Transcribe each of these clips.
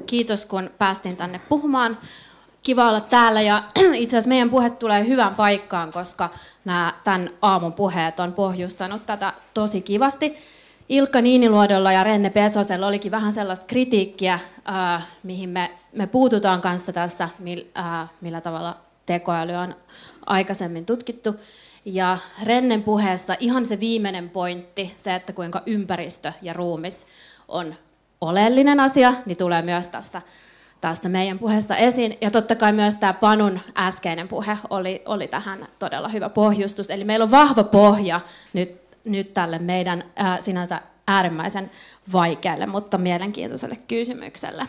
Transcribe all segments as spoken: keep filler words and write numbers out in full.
kiitos kun päästiin tänne puhumaan. Kiva olla täällä ja itse asiassa meidän puhe tulee hyvään paikkaan, koska nämä tämän aamun puheet on pohjustanut tätä tosi kivasti. Ilkka Niiniluodolla ja Renne Pesosella olikin vähän sellaista kritiikkiä, äh, mihin me, me puututaan kanssa tässä, mil, äh, millä tavalla tekoäly on aikaisemmin tutkittu. Ja Rennen puheessa ihan se viimeinen pointti, se, että kuinka ympäristö ja ruumis on oleellinen asia, niin tulee myös tässä, tässä meidän puheessa esiin. Ja totta kai myös tämä Panun äskeinen puhe oli, oli tähän todella hyvä pohjustus. Eli meillä on vahva pohja nyt, nyt tälle meidän ää, sinänsä äärimmäisen vaikealle, mutta mielenkiintoiselle kysymykselle.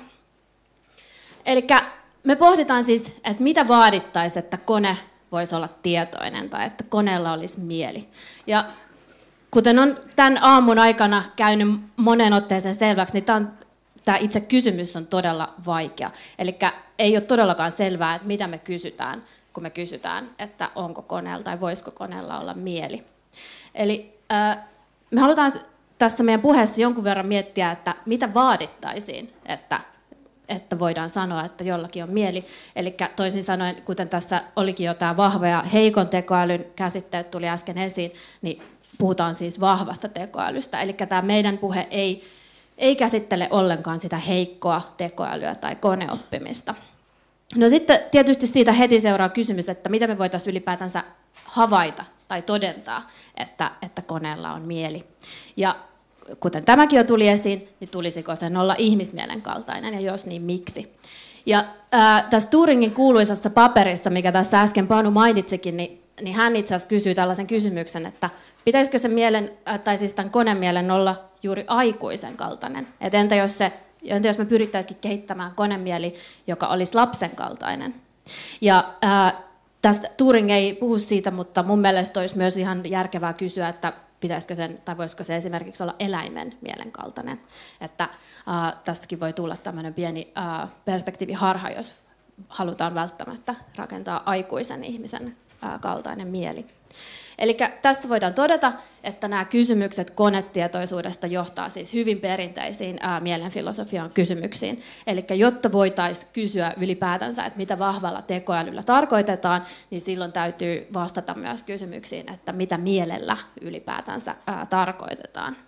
Eli me pohditaan siis, että mitä vaadittaisiin, että kone voisi olla tietoinen tai että koneella olisi mieli. Ja kuten on tämän aamun aikana käynyt monen otteeseen selväksi, niin tämä, on, tämä itse kysymys on todella vaikea. Eli ei ole todellakaan selvää, että mitä me kysytään, kun me kysytään, että onko koneella tai voisiko koneella olla mieli. Eli äh, me halutaan tässä meidän puheessa jonkun verran miettiä, että mitä vaadittaisiin, että että voidaan sanoa, että jollakin on mieli. Eli toisin sanoen, kuten tässä olikin jo tämä vahva ja heikon tekoälyn käsitteet tuli äsken esiin, niin puhutaan siis vahvasta tekoälystä. Eli tämä meidän puhe ei, ei käsittele ollenkaan sitä heikkoa tekoälyä tai koneoppimista. No sitten tietysti siitä heti seuraa kysymys, että mitä me voitaisiin ylipäätänsä havaita tai todentaa, että, että koneella on mieli. Ja kuten tämäkin jo tuli esiin, niin tulisiko sen olla ihmismielen kaltainen, ja jos niin, miksi? Ja ää, tässä Turingin kuuluisassa paperissa, mikä tässä äsken Panu mainitsikin, niin, niin hän itse asiassa kysyy tällaisen kysymyksen, että pitäisikö sen mielen, ää, tai siis tämän konemielen olla juuri aikuisen kaltainen? Et entä, jos se, entä jos me pyrittäisikin kehittämään konemieli, joka olisi lapsen kaltainen? Ja ää, tästä Turing ei puhu siitä, mutta mun mielestä olisi myös ihan järkevää kysyä, että pitäisikö sen, tai voisiko se esimerkiksi olla eläimen mielenkaltainen. Että äh, tästäkin voi tulla tämmöinen pieni äh, perspektiiviharha, jos halutaan välttämättä rakentaa aikuisen ihmisen äh, kaltainen mieli. Eli tässä voidaan todeta, että nämä kysymykset konetietoisuudesta johtaa siis hyvin perinteisiin ää, mielenfilosofian kysymyksiin. Eli jotta voitaisiin kysyä ylipäätänsä, että mitä vahvalla tekoälyllä tarkoitetaan, niin silloin täytyy vastata myös kysymyksiin, että mitä mielellä ylipäätänsä ää, tarkoitetaan.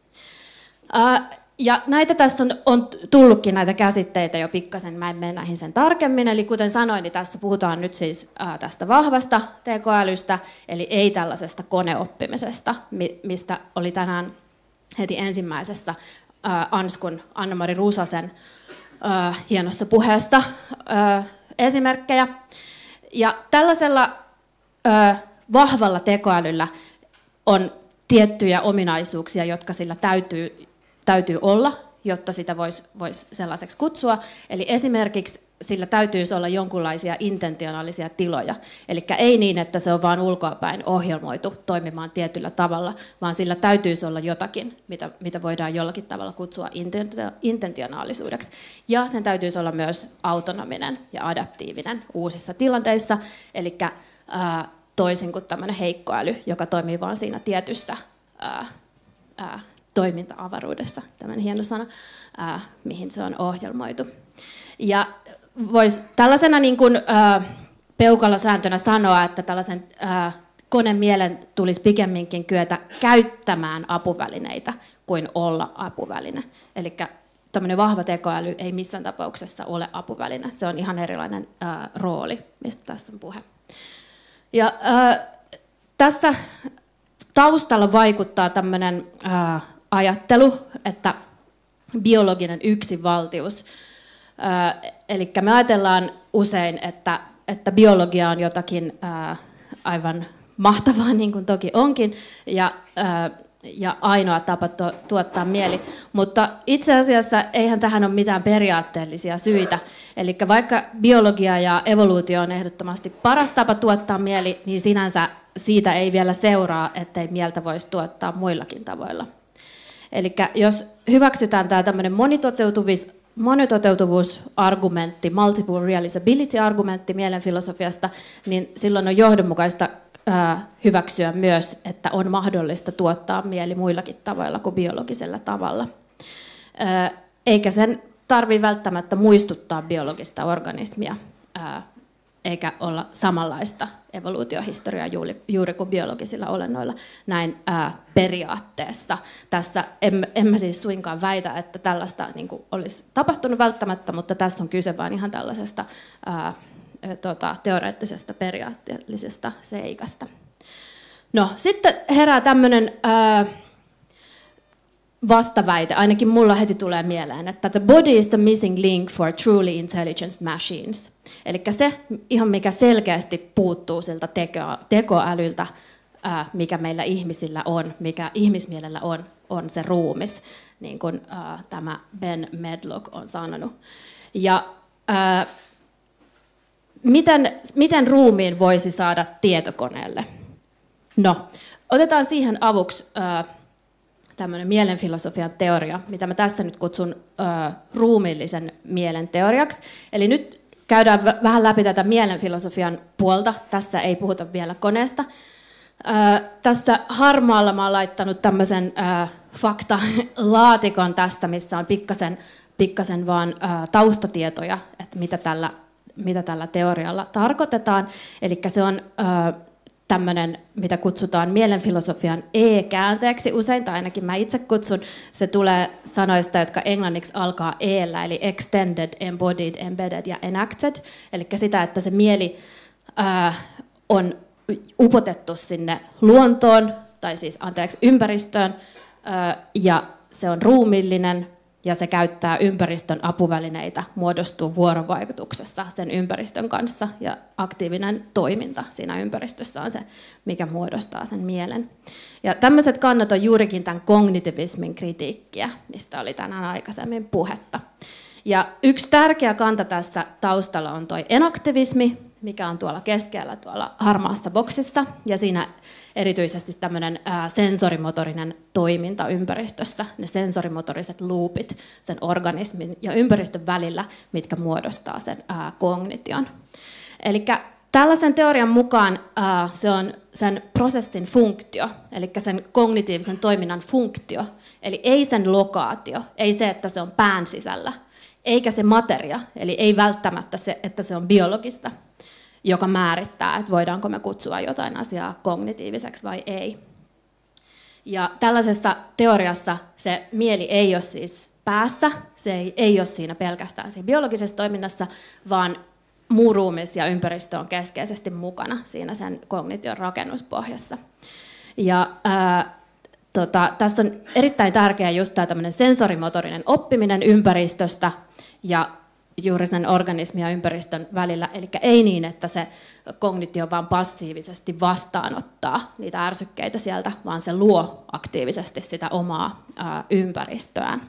Ää, Ja näitä tässä on, on tullutkin näitä käsitteitä jo pikkasen, mä en mene näihin sen tarkemmin. Eli kuten sanoin, niin tässä puhutaan nyt siis ää, tästä vahvasta tekoälystä, eli ei tällaisesta koneoppimisesta, mi, mistä oli tänään heti ensimmäisessä ää, Anskun Anna-Mari Ruusasen ää, hienossa puheessa ää, esimerkkejä. Ja tällaisella ää, vahvalla tekoälyllä on tiettyjä ominaisuuksia, jotka sillä täytyy täytyy olla, jotta sitä voisi vois sellaiseksi kutsua. Eli esimerkiksi sillä täytyisi olla jonkinlaisia intentionaalisia tiloja. Eli ei niin, että se on vain ulkoapäin ohjelmoitu toimimaan tietyllä tavalla, vaan sillä täytyisi olla jotakin, mitä, mitä voidaan jollakin tavalla kutsua intentionaalisuudeksi. Ja sen täytyisi olla myös autonominen ja adaptiivinen uusissa tilanteissa. Eli ää, toisin kuin tämmöinen heikkoäly, joka toimii vain siinä tietyssä ää, ää, toiminta-avaruudessa, tämmöinen hieno sana, ää, mihin se on ohjelmoitu. Ja voisi tällaisena niin kuin, ää, peukalosääntönä sanoa, että tällaisen ää, konemielen tulisi pikemminkin kyetä käyttämään apuvälineitä kuin olla apuväline. Eli tämmöinen vahva tekoäly ei missään tapauksessa ole apuväline. Se on ihan erilainen ää, rooli, mistä tässä on puhe. Ja ää, tässä taustalla vaikuttaa tämmöinen ää, ajattelu, että biologinen yksinvaltius. Ää, eli me ajatellaan usein, että, että biologia on jotakin ää, aivan mahtavaa, niin kuin toki onkin, ja, ää, ja ainoa tapa to, tuottaa mieli. Mutta itse asiassa eihän tähän ole mitään periaatteellisia syitä. Eli vaikka biologia ja evoluutio on ehdottomasti paras tapa tuottaa mieli, niin sinänsä siitä ei vielä seuraa, ettei mieltä voisi tuottaa muillakin tavoilla. Eli jos hyväksytään tämä tämmöinen monitoteutuvuusargumentti, multiple realizability-argumentti mielenfilosofiasta, niin silloin on johdonmukaista ää, hyväksyä myös, että on mahdollista tuottaa mieli muillakin tavoilla kuin biologisella tavalla. Ää, eikä sen tarvitse välttämättä muistuttaa biologista organismia, ää, eikä olla samanlaista evoluutiohistoriaa juuri, juuri kuin biologisilla olennoilla näin ää, periaatteessa. Tässä en, en mä siis suinkaan väitä, että tällaista niin kuin olisi tapahtunut välttämättä, mutta tässä on kyse vain ihan tällaisesta ää, tota, teoreettisesta periaatteellisesta seikasta. No, sitten herää tämmöinen ää, vastaväite, ainakin mulla heti tulee mieleen, että the body is the missing link for truly intelligent machines. Eli se, ihan mikä selkeästi puuttuu siltä teko, tekoälyltä, ää, mikä meillä ihmisillä on, mikä ihmismielellä on, on se ruumis, niin kuin ää, tämä Ben Medlock on sanonut. Ja ää, miten, miten ruumiin voisi saada tietokoneelle? No, otetaan siihen avuksi ää, tämmöinen mielenfilosofian teoria, mitä mä tässä nyt kutsun ää, ruumiillisen mielen teoriaksi. Eli nyt käydään vähän läpi tätä mielenfilosofian puolta. Tässä ei puhuta vielä koneesta. Ää, tässä harmaalla mä oon laittanut tämmöisen ää, faktalaatikon tästä, missä on pikkasen, pikkasen vaan ää, taustatietoja, että mitä tällä, mitä tällä teorialla tarkoitetaan. Eli se on ää, tämmöinen, mitä kutsutaan mielenfilosofian E-käänteeksi usein, tai ainakin mä itse kutsun. Se tulee sanoista, jotka englanniksi alkaa E-llä, eli extended, embodied, embedded ja enacted. Eli sitä, että se mieli ää, on upotettu sinne luontoon, tai siis anteeksi ympäristöön, ää, ja se on ruumiillinen, ja se käyttää ympäristön apuvälineitä, muodostuu vuorovaikutuksessa sen ympäristön kanssa, ja aktiivinen toiminta siinä ympäristössä on se, mikä muodostaa sen mielen. Ja tämmöiset kannat on juurikin tämän kognitivismin kritiikkiä, mistä oli tänään aikaisemmin puhetta. Ja yksi tärkeä kanta tässä taustalla on tuo enaktivismi, mikä on tuolla keskellä tuolla harmaassa boksissa, ja siinä erityisesti tämmöinen ää, sensorimotorinen toiminta ympäristössä, ne sensorimotoriset loopit sen organismin ja ympäristön välillä, mitkä muodostaa sen ää, kognition. Eli tällaisen teorian mukaan ää, se on sen prosessin funktio, eli sen kognitiivisen toiminnan funktio, eli ei sen lokaatio, ei se, että se on pään sisällä, eikä se materia, eli ei välttämättä se, että se on biologista, joka määrittää, että voidaanko me kutsua jotain asiaa kognitiiviseksi vai ei. Ja tällaisessa teoriassa se mieli ei ole siis päässä, se ei, ei ole siinä pelkästään siinä biologisessa toiminnassa, vaan muu ruumis ja ympäristö on keskeisesti mukana siinä sen kognition rakennuspohjassa. Ja ää, tota, tässä on erittäin tärkeää just tämä tämmöinen sensorimotorinen oppiminen ympäristöstä ja juuri sen organismin ja ympäristön välillä, eli ei niin, että se kognitio vaan passiivisesti vastaanottaa niitä ärsykkeitä sieltä, vaan se luo aktiivisesti sitä omaa ää, ympäristöään.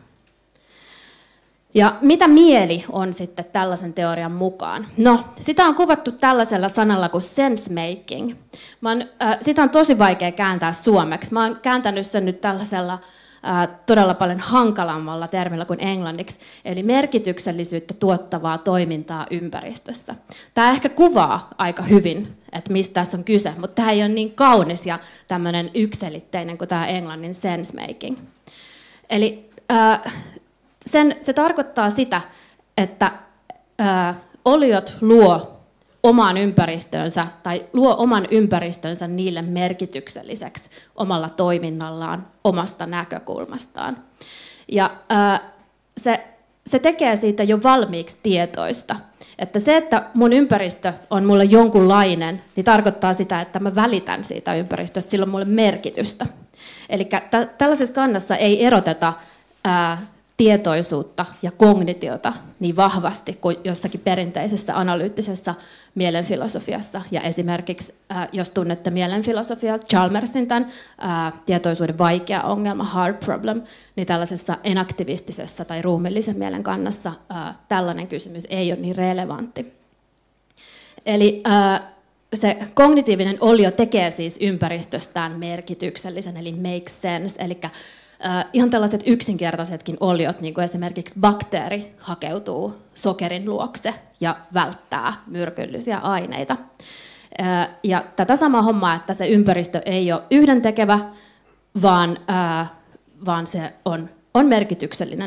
Ja mitä mieli on sitten tällaisen teorian mukaan? No, sitä on kuvattu tällaisella sanalla kuin sense making. Mä oon, äh, sitä on tosi vaikea kääntää suomeksi. Mä oon kääntänyt sen nyt tällaisella äh, todella paljon hankalammalla termillä kuin englanniksi, eli merkityksellisyyttä tuottavaa toimintaa ympäristössä. Tämä ehkä kuvaa aika hyvin, että mistä tässä on kyse, mutta tämä ei ole niin kaunis ja tämmöinen yksiselitteinen kuin tämä englannin sense making. Eli äh, Sen, se tarkoittaa sitä, että ää, oliot luo omaan ympäristöönsä tai luo oman ympäristönsä niille merkitykselliseksi omalla toiminnallaan, omasta näkökulmastaan. Ja ää, se, se tekee siitä jo valmiiksi tietoista. Että se, että mun ympäristö on mulle jonkunlainen, niin tarkoittaa sitä, että mä välitän siitä ympäristöstä, sillä on mulle merkitystä. Eli t- tällaisessa kannassa ei eroteta ää, tietoisuutta ja kognitiota niin vahvasti kuin jossakin perinteisessä analyyttisessa mielenfilosofiassa. Ja esimerkiksi, äh, jos tunnette mielenfilosofiaa, Chalmersin tämän äh, tietoisuuden vaikea ongelma, hard problem, niin tällaisessa enaktivistisessa tai ruumillisen mielen kannassa äh, tällainen kysymys ei ole niin relevantti. Eli äh, se kognitiivinen olio tekee siis ympäristöstään merkityksellisen, eli make sense, eli Uh, ihan tällaiset yksinkertaisetkin oliot, niin kuin esimerkiksi bakteeri hakeutuu sokerin luokse ja välttää myrkyllisiä aineita. Uh, ja tätä samaa hommaa, että se ympäristö ei ole yhdentekevä, vaan, uh, vaan se on, on merkityksellinen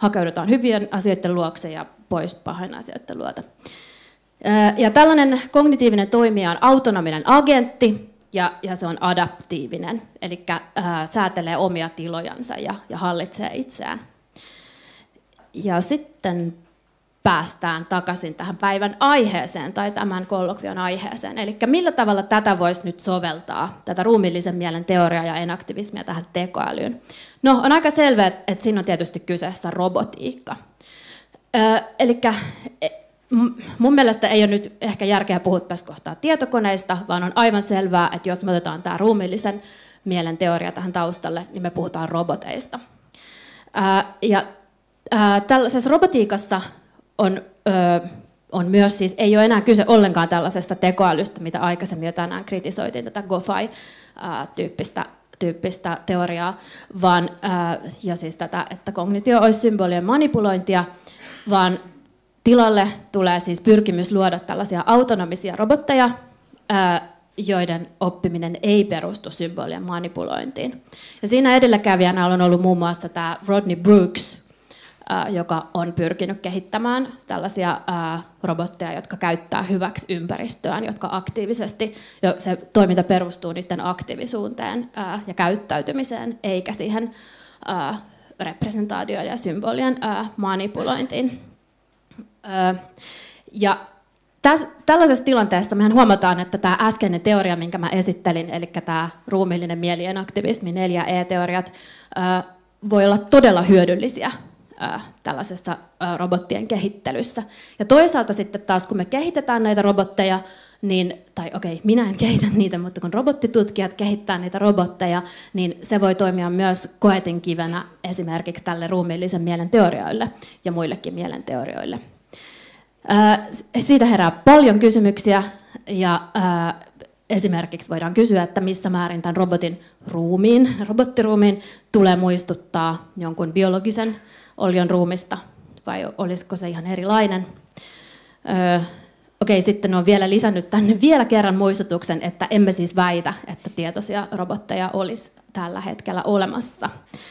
hakeudutaan hyvien asioiden luokse ja pois pahojen asioiden luota. Ja tällainen kognitiivinen toimija on autonominen agentti ja, ja se on adaptiivinen, eli ää, säätelee omia tilojansa ja, ja hallitsee itseään. Ja sitten päästään takaisin tähän päivän aiheeseen tai tämän kollokvion aiheeseen. Eli millä tavalla tätä voisi nyt soveltaa, tätä ruumiillisen mielen teoriaa ja enaktivismia tähän tekoälyyn? No, on aika selvää, että siinä on tietysti kyseessä robotiikka. Öö, eli mun mielestä ei ole nyt ehkä järkeä puhua tässä kohtaa tietokoneista, vaan on aivan selvää, että jos me otetaan tämä ruumiillisen mielen teoria tähän taustalle, niin me puhutaan roboteista. Öö, ja öö, tällaisessa robotiikassa On, ö, on myös siis, ei ole enää kyse ollenkaan tällaisesta tekoälystä, mitä aikaisemmin jo tänään kritisoitiin, tätä GoFi-tyyppistä tyyppistä teoriaa, vaan, ä, ja siis tätä, että kognitio olisi symbolien manipulointia, vaan tilalle tulee siis pyrkimys luoda tällaisia autonomisia robotteja, ä, joiden oppiminen ei perustu symbolien manipulointiin. Ja siinä edelläkävijänä on ollut muun muassa tämä Rodney Brooks, joka on pyrkinyt kehittämään tällaisia robotteja, jotka käyttää hyväksi ympäristöään, jotka aktiivisesti, se toiminta perustuu niiden aktiivisuuteen ja käyttäytymiseen, eikä siihen representaatioon ja symbolien manipulointiin. Ja Täs, tällaisessa tilanteessa mehän huomataan, että tämä äskeinen teoria, minkä mä esittelin, eli tämä ruumiillinen mielien aktivismi, neljä E-teoriat, voi olla todella hyödyllisiä tällaisessa robottien kehittelyssä. Ja toisaalta sitten taas, kun me kehitetään näitä robotteja, niin, tai okei, okay, minä en kehitä niitä, mutta kun robottitutkijat kehittää niitä robotteja, niin se voi toimia myös koetinkivenä esimerkiksi tälle ruumiillisen mielen teorioille ja muillekin mielenteorioille. Siitä herää paljon kysymyksiä, ja esimerkiksi voidaan kysyä, että missä määrin tämän robotin ruumiin, robottiruumiin tulee muistuttaa jonkun biologisen olion ruumista, vai olisiko se ihan erilainen. Öö, Okei, okay, sitten on vielä lisännyt tänne vielä kerran muistutuksen, että emme siis väitä, että tietoisia robotteja olisi tällä hetkellä olemassa.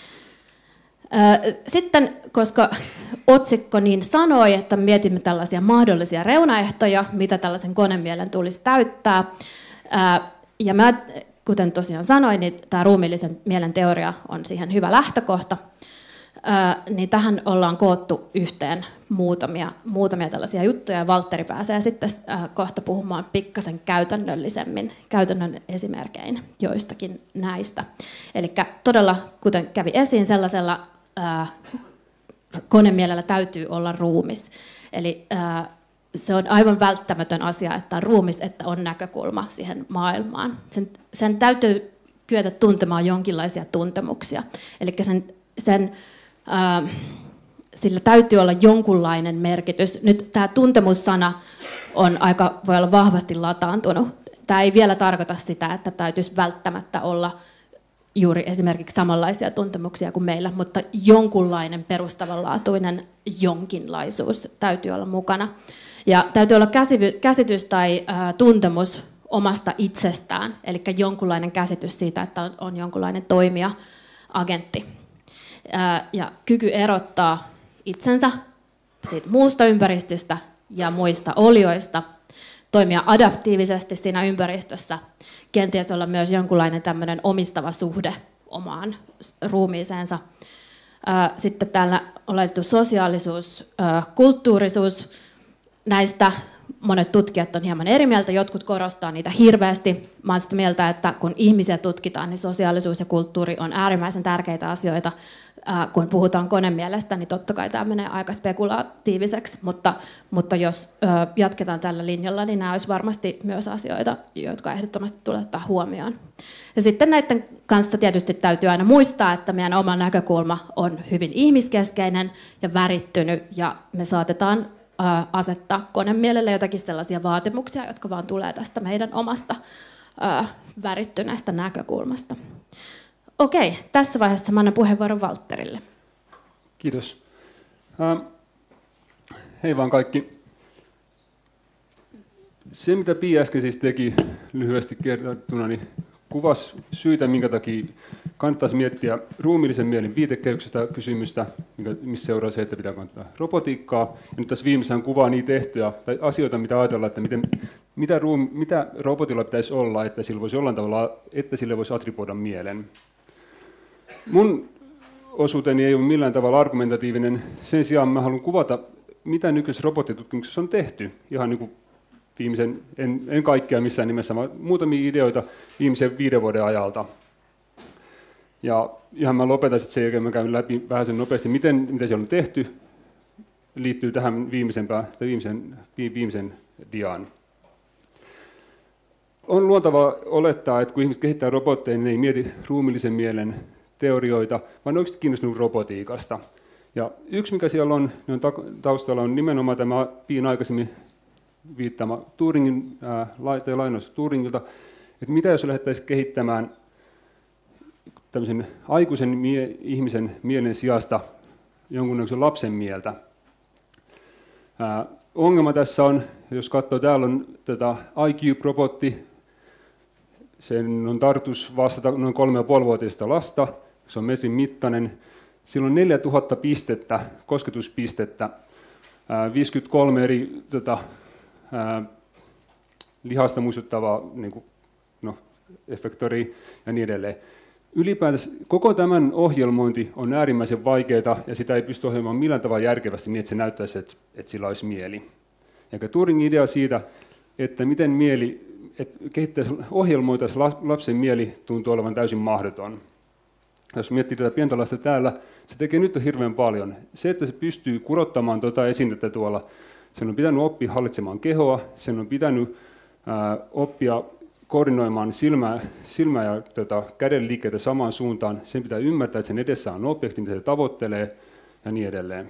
Öö, sitten, koska otsikko niin sanoi, että mietimme tällaisia mahdollisia reunaehtoja, mitä tällaisen konemielen tulisi täyttää, öö, ja mä, kuten tosiaan sanoin, niin tämä ruumiillisen mielen teoria on siihen hyvä lähtökohta. Öö, niin tähän ollaan koottu yhteen muutamia, muutamia tällaisia juttuja, ja Valtteri pääsee sitten öö, kohta puhumaan pikkasen käytännöllisemmin, käytännön esimerkein joistakin näistä. Eli todella, kuten kävi esiin, sellaisella öö, konemielellä täytyy olla ruumis. Eli öö, se on aivan välttämätön asia, että on ruumis, että on näkökulma siihen maailmaan. Sen, sen täytyy kyetä tuntemaan jonkinlaisia tuntemuksia. Eli sen, sen Uh, sillä täytyy olla jonkunlainen merkitys. Nyt tämä tuntemussana on aika, voi olla vahvasti lataantunut. Tämä ei vielä tarkoita sitä, että täytyisi välttämättä olla juuri esimerkiksi samanlaisia tuntemuksia kuin meillä, mutta jonkunlainen perustavanlaatuinen jonkinlaisuus täytyy olla mukana. Ja täytyy olla käsitys tai uh, tuntemus omasta itsestään, eli jonkunlainen käsitys siitä, että on, on jonkunlainen toimija, agentti. Ja kyky erottaa itsensä siitä muusta ympäristöstä ja muista olioista, toimia adaptiivisesti siinä ympäristössä, kenties olla myös jonkunlainen tämmöinen omistava suhde omaan ruumiiseensa. Sitten täällä on laitettu sosiaalisuus, kulttuurisuus. Näistä monet tutkijat on hieman eri mieltä, jotkut korostaa niitä hirveästi. Mä olen sitä mieltä, että kun ihmisiä tutkitaan, niin sosiaalisuus ja kulttuuri on äärimmäisen tärkeitä asioita. Kun puhutaan konemielestä, niin totta kai tämä menee aika spekulatiiviseksi, mutta, mutta jos jatketaan tällä linjalla, niin nämä olisi varmasti myös asioita, jotka ehdottomasti tulee ottaa huomioon. Ja sitten näiden kanssa tietysti täytyy aina muistaa, että meidän oma näkökulma on hyvin ihmiskeskeinen ja värittynyt, ja me saatetaan asettaa konemielelle jotakin sellaisia vaatimuksia, jotka vaan tulee tästä meidän omasta värittyneestä näkökulmasta. Okei, tässä vaiheessa mä annan puheenvuoron Valtterille. Kiitos. Uh, hei vaan kaikki. Se, mitä Pia äsken siis teki lyhyesti kerrottuna, niin kuvasi syitä, minkä takia kannattaisi miettiä ruumiillisen mielen viitekehyksestä kysymystä, missä seuraa se, että pitää kannattaa robotiikkaa. Ja nyt tässä viimeisessä kuvaa niitä tehtyjä tai asioita, mitä ajatellaan, että miten, mitä, ruum, mitä robotilla pitäisi olla, että sillä voisi jollain tavalla, että sille voisi attribuoida mielen. Mun osuuteni ei ole millään tavalla argumentatiivinen. Sen sijaan mä haluan kuvata, mitä nykyisessä robottitutkimuksessa on tehty. Ihan niin kuin viimeisen, en, en kaikkea missään nimessä, vaan muutamia ideoita viimeisen viiden vuoden ajalta. Ja ihan mä lopetan sitten sen jälkeen, mä käyn läpi vähän sen nopeasti, miten, mitä siellä on tehty, liittyy tähän viimeisempään, tai viimeisen, viimeisen diaan. On luontavaa olettaa, että kun ihmiset kehittää robotteja, niin ne ei mieti ruumiillisen mielen teorioita, vaan ne on oikeasti kiinnostunut robotiikasta. Ja yksi, mikä siellä on, on taustalla, on nimenomaan tämä Piin aikaisemmin viittaama Turingin, ää, lainaus Turingilta, että mitä jos lähdettäisiin kehittämään tämmöisen aikuisen mie- ihmisen mielen sijasta jonkunnäköisen lapsen mieltä. Ää, ongelma tässä on, jos katsoo, täällä on tätä iCube-robotti, sen on tarkoitus vastata noin kolme ja puoli vuotiaista lasta, se on metrin mittainen. Sillä on neljätuhatta pistettä, kosketuspistettä, ää, viisikymmentäkolme eri tota, ää, lihasta muistuttavaa niin kuin, no, effektoria ja niin edelleen. Ylipäätänsä koko tämän ohjelmointi on äärimmäisen vaikeaa ja sitä ei pysty ohjelmoimaan millään tavalla järkevästi niin, että se näyttäisi, että, että sillä olisi mieli. Eikä Turingin idea siitä, että miten mieli, että kehittäisi, ohjelmoitaisi lapsen mieli, tuntuu olevan täysin mahdoton. Jos miettii tätä pientä lasta täällä, se tekee nyt hirveän paljon. Se, että se pystyy kurottamaan tuota esinettä tuolla, sen on pitänyt oppia hallitsemaan kehoa, sen on pitänyt ää, oppia koordinoimaan silmää, silmää ja tota, käden liikkeitä samaan suuntaan. Sen pitää ymmärtää, että sen edessä on objekti, mitä se tavoittelee ja niin edelleen.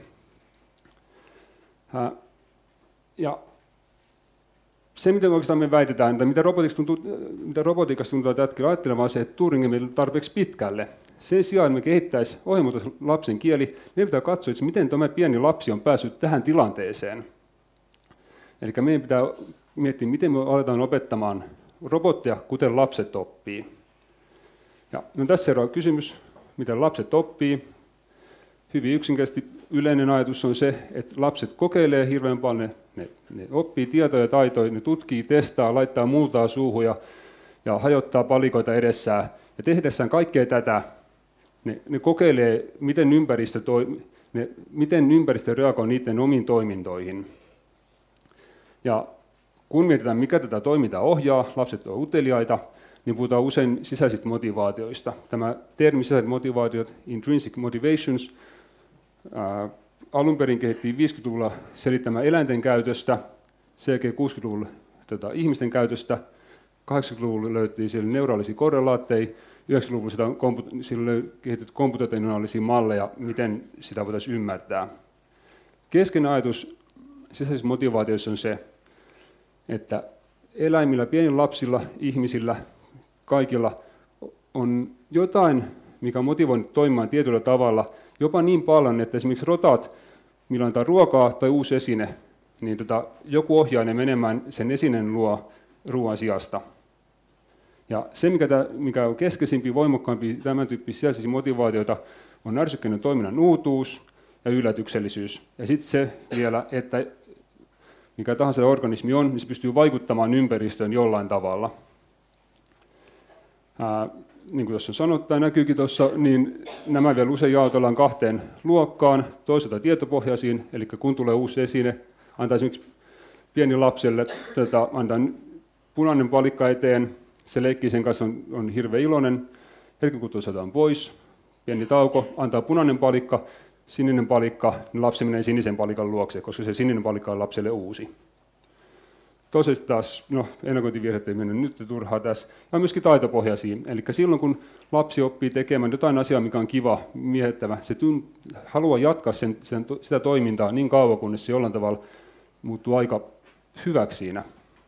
Ää, ja se, mitä me oikeastaan me väitetään, että mitä robotiikassa tuntuu, mitä robotiikassa tuntuu tällä ajattelemaan, on se, että Turing menee tarpeeksi pitkälle. Sen sijaan me kehittäisiin ohjelmoitaisiin lapsen kieli, meidän pitää katsoa, että miten tämä pieni lapsi on päässyt tähän tilanteeseen. Eli meidän pitää miettiä, miten me aletaan opettamaan robotteja, kuten lapset oppii. Ja no tässä seuraava kysymys, miten lapset oppii. Hyvin yksinkertaisesti yleinen ajatus on se, että lapset kokeilee hirveän paljon, ne, ne oppii tietoja ja taitoja, ne tutkii, testaa, laittaa multaa suuhun ja, ja hajottaa palikoita edessään. Ja tehdessään kaikkea tätä, ne, ne kokeilee, miten ympäristö, toi, ne, miten ympäristö reagoi niiden omiin toimintoihin. Ja kun mietitään, mikä tätä toimintaa ohjaa, lapset ovat uteliaita, niin puhutaan usein sisäisistä motivaatioista. Tämä termi sisäiset motivaatiot, intrinsic motivations, ää, alun perin kehittiin viisikymmentäluvulla selittämään eläinten käytöstä, sen jälkeen kuusikymmentäluvulla tota, ihmisten käytöstä, kahdeksankymmentäluvulla löyttiin siellä neuraalisia korrelaatteja, yhdeksänkymmentäluvulla sitä on kompu- sillä kehitetty komputationaalisia malleja, miten sitä voitaisiin ymmärtää. Keskeinen ajatus sisäisissä motivaatioissa on se, että eläimillä, pienillä lapsilla, ihmisillä, kaikilla on jotain, mikä on motivoinut toimimaan tietyllä tavalla, jopa niin paljon, että esimerkiksi rotat, millä antaa ruokaa tai uusi esine, niin tota, joku ohjaa ne menemään sen esinen luo ruoan sijasta. Ja se, mikä, tämä, mikä on keskeisimpi, voimakkaampi tämän tyyppisiä sisäisiä motivaatioita, on ärsykkeinen toiminnan uutuus ja yllätyksellisyys. Ja sitten se vielä, että mikä tahansa organismi on, niin se pystyy vaikuttamaan ympäristöön jollain tavalla. Ää, niin kuin tuossa sanottu, tai näkyykin tuossa, niin nämä vielä usein jaotellaan kahteen luokkaan, toisaalta tietopohjaisiin, eli kun tulee uusi esine, antaa esimerkiksi pieni lapselle, tätä, antaa punainen palikka eteen, se leikkii sen kanssa, on, on hirveän iloinen, hetken kun otetaan pois, pieni tauko, antaa punainen palikka, sininen palikka, niin lapsi menee sinisen palikan luokse, koska se sininen palikka on lapselle uusi. Toisaalta taas, no ennakointivirheet ei mennä nyt turhaa tässä, ja myöskin taitopohjaisia. Eli silloin kun lapsi oppii tekemään jotain asiaa, mikä on kiva, miehettävä, se tunt, haluaa jatkaa sen, sen, sitä toimintaa niin kauan, kunnes se jollain tavalla muuttuu aika hyväksi siinä.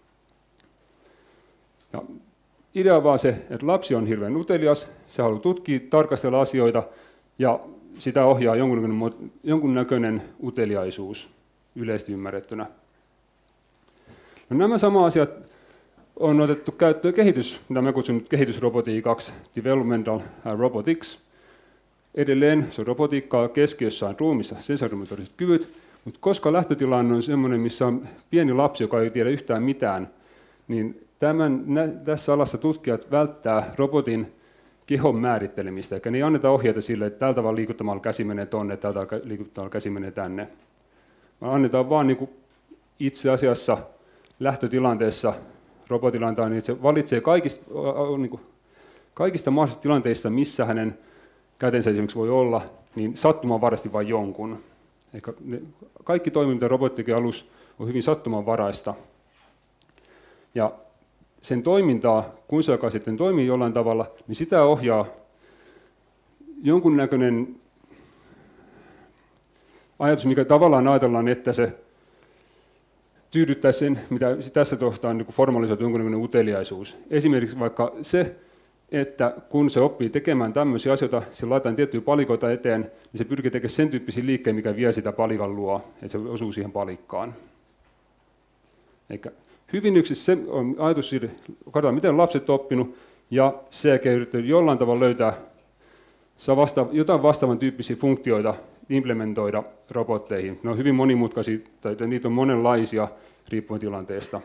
Ja idea on vaan se, että lapsi on hirveän utelias, se haluaa tutkia, tarkastella asioita, ja sitä ohjaa jonkunnäköinen, jonkunnäköinen uteliaisuus yleisesti ymmärrettynä. No nämä sama asiat on otettu käyttöön kehitys, mitä mä kutsun nyt kehitysrobotiikaksi, Developmental Robotics. Edelleen se on robotiikkaa, keskiössä on ruumissa sensorimotoriset kyvyt, mutta koska lähtötilanne on sellainen, missä on pieni lapsi, joka ei tiedä yhtään mitään, niin tämän, nä, tässä alassa tutkijat välttää robotin kehon määrittelemistä, eli ne ei anneta ohjeita sille, että tällä tavalla liikuttamalla käsi menee tonne, tällä tavalla liikuttamalla käsi menee tänne. Vaan annetaan vaan niin kuin itse asiassa lähtötilanteessa robotilla antaa, niin se valitsee kaikista, niin kuin, kaikista mahdollisista tilanteista, missä hänen kätensä esimerkiksi voi olla, niin sattumanvaraisesti vain jonkun. Eikä ne, kaikki toiminta robotti alus on hyvin sattumanvaraista. Ja sen toimintaa, kun se alkaa sitten toimii jollain tavalla, niin sitä ohjaa jonkunnäköinen ajatus, mikä tavallaan ajatellaan, että se tyydyttäisi sen, mitä tässä kohtaa on niin formalisoitu jonkunnäköinen uteliaisuus. Esimerkiksi vaikka se, että kun se oppii tekemään tämmöisiä asioita, se laitetaan tiettyjä palikoita eteen, niin se pyrkii tekemään sen tyyppisiä liikkeen, mikä vie sitä palikan luo, että se osuu siihen palikkaan. Eikä hyvin yksissä se on ajatus siitä, katsotaan miten lapset on oppinut, ja sen jälkeen yrittää jollain tavalla löytää vasta, jotain vastaavan tyyppisiä funktioita, implementoida robotteihin. Ne on hyvin monimutkaisia, tai niitä on monenlaisia riippuen tilanteesta.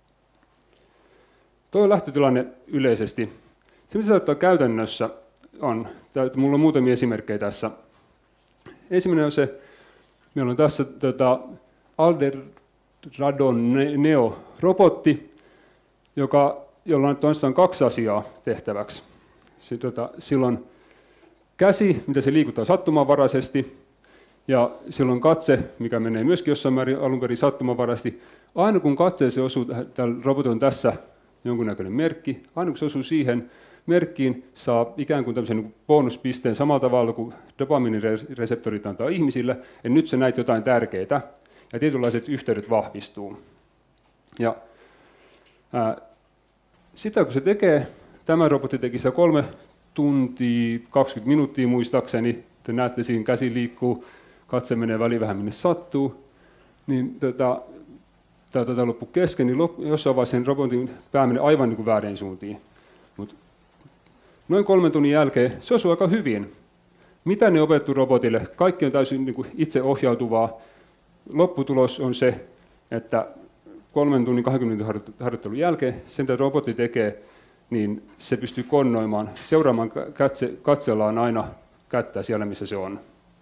Tuo on lähtötilanne yleisesti. Se, mitä saattaa käytännössä on, minulla on muutamia esimerkkejä tässä. Ensimmäinen on se, meillä on tässä tota, Alderadon Neo-robotti, joka, jolla on kaksi asiaa tehtäväksi. Se, tota, sillä on käsi, mitä se liikuttaa sattumanvaraisesti, ja sillä on katse, mikä menee myöskin jossain määrin alun perin sattumanvaraisesti. Aina kun katseeseen osuu, tällä robotilla on tässä jonkunnäköinen merkki, aina kun se osuu siihen merkkiin, saa ikään kuin tämmöisen bonuspisteen samalla tavalla kuin dopamiinireseptorit antaa ihmisille, ja nyt se näet jotain tärkeää, ja tietynlaiset yhteydet vahvistuu. Ja, ää, sitä kun se tekee, tämä robotti teki sitä kolme tuntia, kaksikymmentä minuuttia muistaakseni, te näette siinä käsi liikkuu, katse menee väliin vähän minne sattuu, niin tota, tämä tota loppu kesken, niin loppu, jossain vaiheessa sen robotin pää menee aivan niin kuin väärin suuntiin. Mut noin kolmen tunnin jälkeen se osuu aika hyvin. Mitä ne opettu robotille? Kaikki on täysin niin kuin itseohjautuvaa. Lopputulos on se, että kolmen tunnin kaksikymmentä minuutin harjoittelun jälkeen sen, mitä robotti tekee, niin se pystyy konnoimaan, seuraamaan katse, katsellaan aina kättä siellä, missä se on.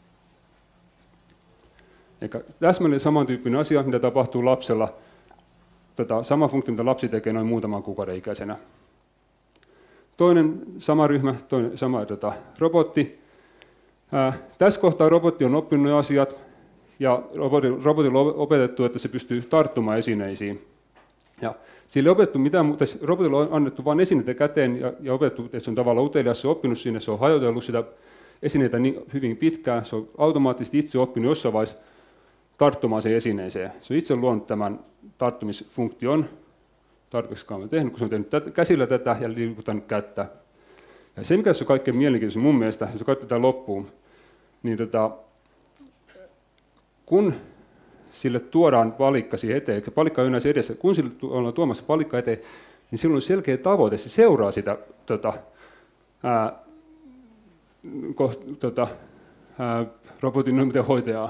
Eikä täsmälleen samantyyppinen asia, mitä tapahtuu lapsella, tota, sama funktio, mitä lapsi tekee noin muutaman kuukauden ikäisenä. Toinen sama ryhmä, toinen sama tota, robotti. Ää, tässä kohtaa robotti on oppinut ne asiat, ja robotilla on opetettu, että se pystyy tarttumaan esineisiin. Ja sille opetettu mitään muuta, robotilla on annettu vain esineitä käteen ja, ja opetettu, että se on tavallaan utelias, se on oppinut sinne, se on hajotellut sitä esineitä niin hyvin pitkään, se on automaattisesti itse oppinut jossain vaiheessa tarttumaan sen esineeseen. Se on itse luonut tämän tarttumisfunktion, tarpeeksi kauan tehnyt, kun se on tehnyt tätä, käsillä tätä ja liikuttanut kättä. Ja se, mikä on kaikkein mielenkiintoisin mun mielestä, jos katsotaan tätä loppuun, niin tota, kun sille tuodaan palikka siihen eteen, eli palikka on yleensä edessä, kun sille ollaan tuomassa palikka eteen, niin silloin on selkeä tavoite, se seuraa sitä tota, ää, ko, tota, ää, robotin hoitajaa.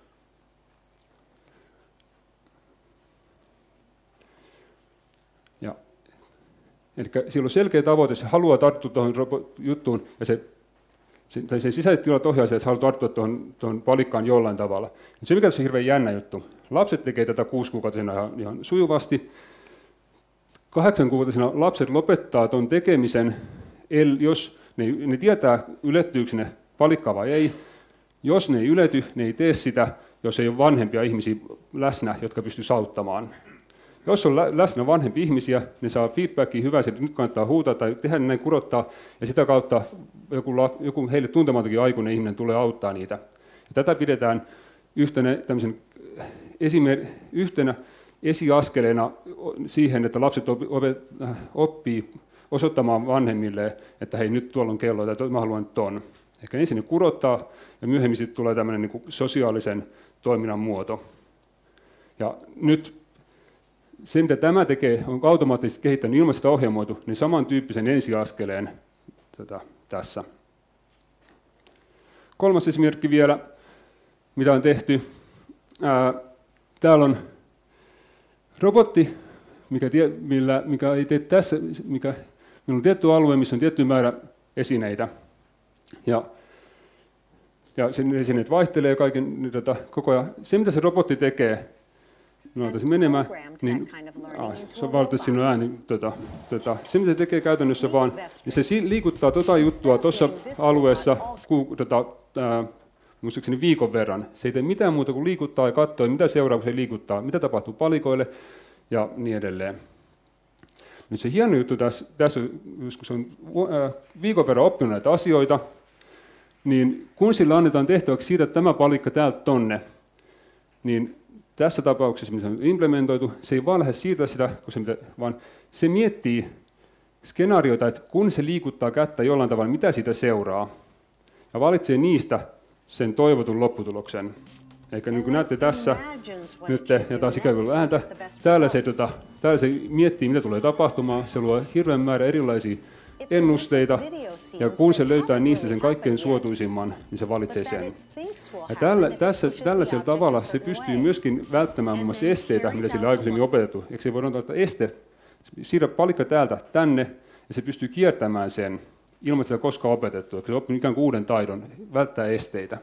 Ja, eli sillä on selkeä tavoite, se haluaa tarttua tuohon juttuun, ja se Se, tai se sisäiset tilat ohjaa se, että haluaa tarttua tuohon, tuohon palikkaan jollain tavalla. Mutta se, mikä tässä on hirveän jännä juttu, lapset tekee tätä kuusikuukautisena ihan, ihan sujuvasti. Kahdeksankuukautisena lapset lopettaa tuon tekemisen, el, jos ne, ne tietää, ylettyykö ne palikkaa vai ei. Jos ne ei ylety, ne ei tee sitä, jos ei ole vanhempia ihmisiä läsnä, jotka pystyy auttamaan. Jos on läsnä vanhempia ihmisiä, ne saa feedbackia hyvää, että nyt kannattaa huutaa tai tehdä näin kurottaa, ja sitä kautta joku, joku heille tuntematonkin aikuinen ihminen tulee auttaa niitä. Ja tätä pidetään yhtenä, esimer- yhtenä esiaskeleena siihen, että lapset oppii osoittamaan vanhemmille, että hei, nyt tuolla on kello, tai mä haluan ton. Ehkä ensin ne kurottaa, ja myöhemmin sitten tulee tämmöinen niin kuin sosiaalisen toiminnan muoto. Ja nyt se, mitä tämä tekee, on automaattisesti kehittänyt ilman sitä ohjelmoitu, niin samantyyppisen ensiaskeleen tota, tässä. Kolmas esimerkki vielä, mitä on tehty. Ää, täällä on robotti, mikä, tie, millä, mikä ei tee tässä, mikä, millä on tietty alue, missä on tietty määrä esineitä. Ja, ja sen esineet vaihtelee kaiken, tota, koko ajan. Se, mitä se robotti tekee, no ottaisin menemään, niin ah, se on valitettavasti sinun ääni. Tota, tota, se, mitä se tekee käytännössä vaan, niin se liikuttaa tota juttua tuossa alueessa ku, tota, ää, muistaakseni viikon verran. Se ei tee mitään muuta kuin liikuttaa ja katsoo, mitä seuraa, kun se liikuttaa, mitä tapahtuu palikoille ja niin edelleen. Nyt se hieno juttu tässä, tässä kun se on ää, viikon verran oppinut näitä asioita, niin kun sillä annetaan tehtäväksi siitä, että tämä palikka täältä tonne, niin tässä tapauksessa, missä on implementoitu, se ei vaan lähde siirtää sitä, vaan se miettii skenaarioita, että kun se liikuttaa kättä jollain tavalla, mitä siitä seuraa, ja valitsee niistä sen toivotun lopputuloksen. Eikä niin kuin näette tässä, nyt, ja taas ikään kuin ääntä, täällä se, tota, täällä se miettii, mitä tulee tapahtumaan, se luo hirveän määrä erilaisia ennusteita, ja kun se löytää niistä sen kaikkein suotuisimman, niin se valitsee sen. Ja tällä, tässä, tällaisella tavalla se pystyy myöskin välttämään muun muassa esteitä, mitä sille aikaisemmin opetettu. Eikö se voi ottaa, että este, siirrä palikka täältä tänne, ja se pystyy kiertämään sen ilman, että sitä koskaan opetettu. Eikö se oppinut ikään kuin uuden taidon, välttää esteitä.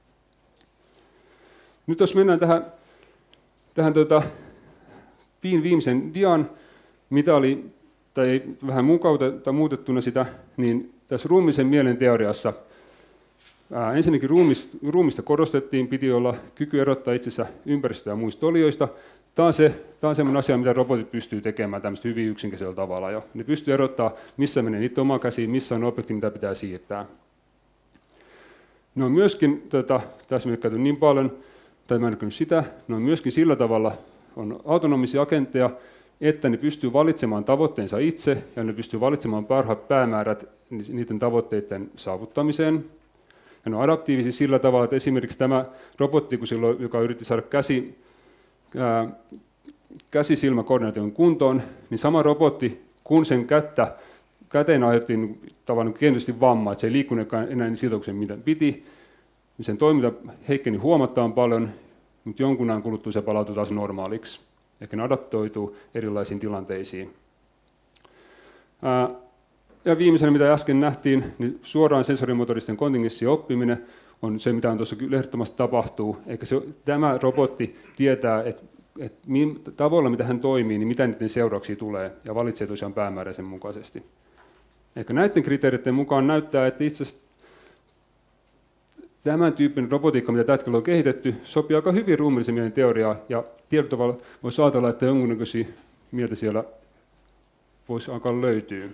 Nyt jos mennään tähän, tähän tuota, viimeisen dian, mitä oli, tai vähän mukautettu, muutettuna sitä, niin tässä ruumiillisen mielen teoriassa ää, ensinnäkin ruumista, ruumista korostettiin, piti olla kyky erottaa itsensä ympäristöä ja muista olioista. Tämä on, se, tämä on sellainen asia, mitä robotit pystyy tekemään tämmöistä hyvin yksinkertaisella tavalla. Jo. Ne pystyy erottaa, missä menee niitä omaa käsiin, missä on objekti, mitä pitää siirtää. Ne on myöskin, tota, tässä me ei käyty niin paljon, tai mä en näkynyt sitä, ne on myöskin sillä tavalla, on autonomisia agentteja, että ne pystyy valitsemaan tavoitteensa itse, ja ne pystyy valitsemaan parhaat päämäärät niiden tavoitteiden saavuttamiseen. Ja ne on adaptiivisia sillä tavalla, että esimerkiksi tämä robotti, kun silloin, joka yritti saada käsi, ää, käsisilmäkoordinaation kuntoon, niin sama robotti, kun sen kättä, käteen aiheuttiin tavallaan kenellisesti vamma, että se ei liikkunutkaan enää niin siltä, mitä piti, niin sen toiminta heikkeni huomattavan paljon, mutta jonkun ajan kuluttua se palautui taas normaaliksi. Ehkä ne adaptoituu erilaisiin tilanteisiin. Ää, ja viimeisenä, mitä äsken nähtiin, niin suoraan sensorimotoristen kontingenssien oppiminen on se, mitä on tuossa ehdottomasti tapahtuu. Eikä se, tämä robotti tietää, että et tavoilla, mitä hän toimii, niin mitä niiden seurauksia tulee, ja valitsee tosiaan päämäärän sen mukaisesti. Ehkä näiden kriteereiden mukaan näyttää, että itse asiassa tämän tyyppinen robotiikka, mitä tällä hetkellä on kehitetty, sopii aika hyvin ruumiillisen mielen teoriaa, ja tietyllä tavalla voisi ajatella, että jonkunnäköisiä mieltä siellä voisi alkaa löytyä.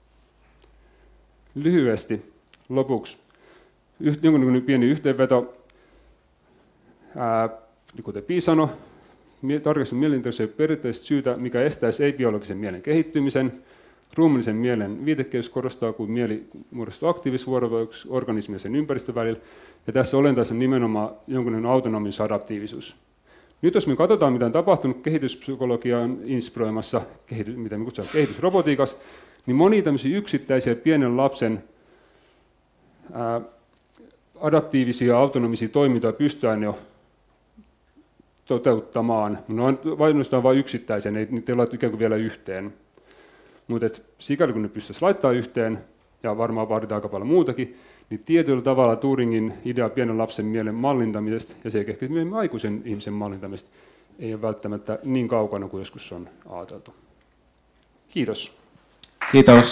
Lyhyesti lopuksi jonkunnäköinen pieni yhteenveto. Ää, kuten Pi sanoi, tarkastelun mielenterveys ei periaatteessa syytä, mikä estäisi ei-biologisen mielen kehittymisen. Ruumiillisen mielen viitekehys korostaa, kun mieli muodostuu aktiivisvuorovaikutus organismin ja sen ympäristön välillä. Ja tässä olennaista on nimenomaan jonkunlainen autonomisuus, adaptiivisuus. Nyt jos me katsotaan, mitä on tapahtunut kehityspsykologian inspiroimassa, kehitys, mitä me kutsutaan kehitysrobotiikassa, niin monia tämmöisiä yksittäisiä pienen lapsen ää, adaptiivisia autonomisia toimintoja pystytään jo toteuttamaan. Ne on vain vain yksittäisiä, ne ei, niitä ei laittu ikään kuin vielä yhteen. Mutta sikäli kun ne pystyisi laittaa yhteen, ja varmaan vaaditaan aika paljon muutakin, niin tietyllä tavalla Turingin idea pienen lapsen mielen mallintamisesta, ja se ehkä myöhemmin aikuisen ihmisen mallintamisesta, ei ole välttämättä niin kaukana kuin joskus on ajateltu. Kiitos. Kiitos.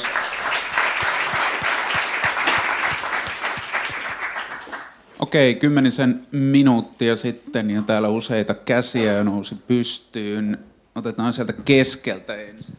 Okei, kymmenisen minuuttia sitten, ja täällä useita käsiä nousi pystyyn. Otetaan sieltä keskeltä ensin.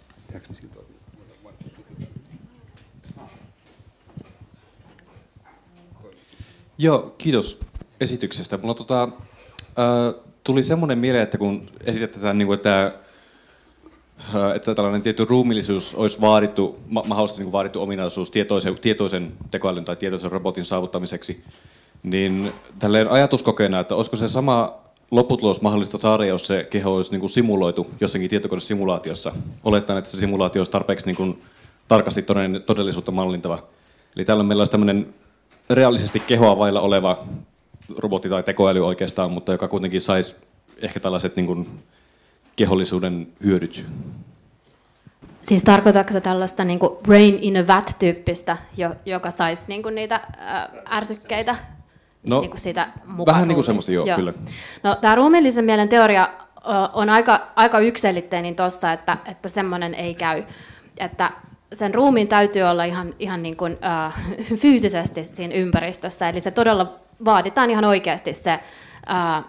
Joo, kiitos esityksestä. Mulla tota, äh, tuli semmoinen mieleen, että kun esitetään, niin kuin, että, äh, että tällainen tietty ruumillisuus olisi vaadittu, ma- mahdollisesti niin kuin vaadittu ominaisuus tietoisen, tietoisen tekoälyn tai tietoisen robotin saavuttamiseksi, niin tälleen ajatuskokeena, että olisiko se sama lopputulos mahdollista saada, jos se keho olisi niin kuin simuloitu jossakin tietokonesimulaatiossa. Olettaen, että se simulaatio olisi tarpeeksi niin kuin tarkasti todellisuutta mallintava. Eli täällä meillä olisi tämmöinen reaalisesti kehoa vailla oleva robotti tai tekoäly oikeastaan, mutta joka kuitenkin saisi ehkä tällaiset niin kuin kehollisuuden hyödyt. Siis tarkoitatko tällaista niin kuin brain in a vat-tyyppistä, joka saisi niin kuin niitä äh, ärsykkeitä no, niin kuin siitä mukaan? Vähän niin kuin semmoista, joo, joo, kyllä. No, tämä ruumiillisen mielen teoria on aika, aika yksiselitteinen tuossa, että, että semmoinen ei käy. Että sen ruumiin täytyy olla ihan, ihan niin kuin, äh, fyysisesti siinä ympäristössä, eli se todella vaaditaan ihan oikeasti se, äh,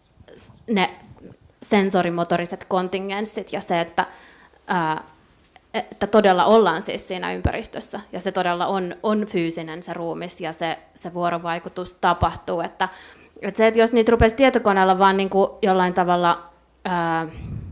ne sensorimotoriset kontingenssit ja se, että, äh, että todella ollaan siis siinä ympäristössä ja se todella on, on fyysinen se ruumis ja se, se vuorovaikutus tapahtuu. Että, että se, että jos niitä rupesi tietokoneella vaan niin kuin jollain tavalla äh,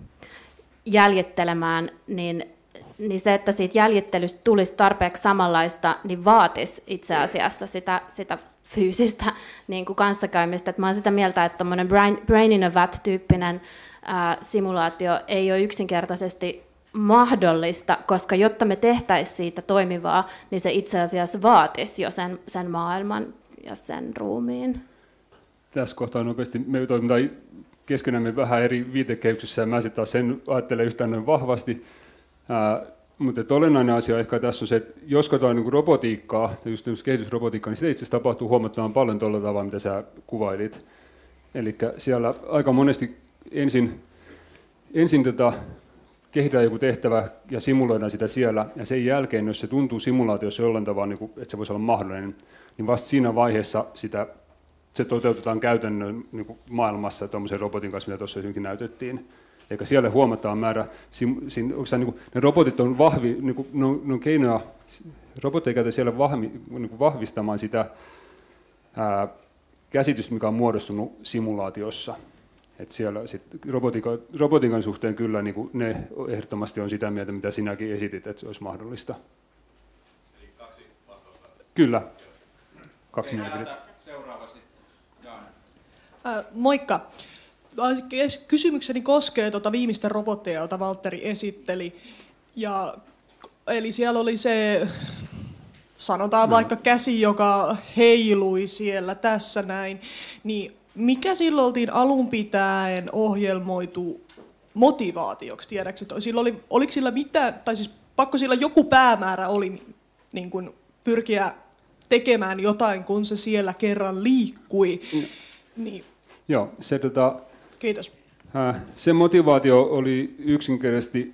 jäljittelemään, niin niin se, että siitä jäljittelystä tulisi tarpeeksi samanlaista, niin vaatisi itse asiassa sitä, sitä fyysistä niin kuin kanssakäymistä. Et mä olen sitä mieltä, että tämmöinen brain, brain in a vat-tyyppinen ää, simulaatio ei ole yksinkertaisesti mahdollista, koska jotta me tehtäisiin siitä toimivaa, niin se itse asiassa vaatisi jo sen, sen maailman ja sen ruumiin. Tässä kohtaa nopeasti me toimitaan keskenämme vähän eri viitekehyksissä, ja mä sitten taas sen ajattelen yhtään noin vahvasti. Ää, mutta olennainen asia ehkä tässä on se, että jos katsotaan niin kuin robotiikkaa, tai just kehitysrobotiikkaa, niin sitä itse asiassa tapahtuu huomattavan paljon tuolla tavalla, mitä sä kuvailit. Eli siellä aika monesti ensin, ensin tota, kehitetään joku tehtävä ja simuloidaan sitä siellä, ja sen jälkeen, jos se tuntuu simulaatiossa jollain tavalla, niin kuin, että se voisi olla mahdollinen, niin vasta siinä vaiheessa sitä, se toteutetaan käytännön niin kuin maailmassa tuommoisen robotin kanssa, mitä tuossa hyvinkin näytettiin. Eikä siellä huomattava määrä, siinä, niin kuin, ne robotit on vahvi, niin kuin, ne on, ne on keinoja, robotteja käytetään siellä vahvi, niin kuin vahvistamaan sitä ää, käsitystä, mikä on muodostunut simulaatiossa. Et siellä sit robotiikan, robotiikan suhteen kyllä niin kuin ne ehdottomasti on sitä mieltä, mitä sinäkin esitit, että se olisi mahdollista. Eli kaksi vastausta. Kyllä. Kaksi mielipidettä. Seuraavasti Jaana. Äh, moikka. Kysymykseni koskee tuota viimeistä robottia, jota Valtteri esitteli. Ja, eli siellä oli se, sanotaan no. vaikka käsi, joka heilui siellä tässä näin. Niin mikä silloin oltiin alun pitäen ohjelmoitu motivaatioksi, tiedätkö? Sillä oli, oliko sillä mitään, tai siis pakko sillä joku päämäärä oli niin kuin pyrkiä tekemään jotain, kun se siellä kerran liikkui. Mm. Niin. Joo, se tota... Kiitos. Äh, se motivaatio oli yksinkertaisesti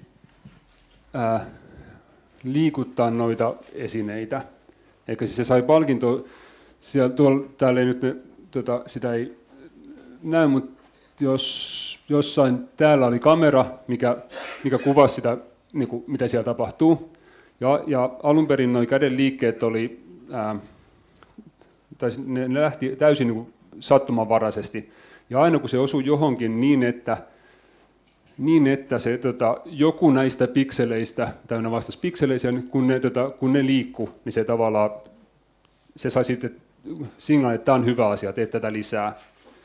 äh, liikuttaa noita esineitä. Eikä siis se sai palkintoa, siellä, tuolla, täällä ei nyt ne, tota, sitä ei näy, mutta jos, jossain täällä oli kamera, mikä, mikä kuvasi sitä, niin kuin, mitä siellä tapahtuu. Ja, ja alun perin nuo käden liikkeet oli, äh, tai ne, ne lähti täysin niin kuin sattumanvaraisesti. Ja aina kun se osui johonkin niin, että, niin että se, tota, joku näistä pikseleistä, täynnä vastasi pikseleisiä, kun ne, tota, kun ne liikkuu, niin se tavallaan se sai sitten signaalin, että tämä on hyvä asia, teet tätä lisää.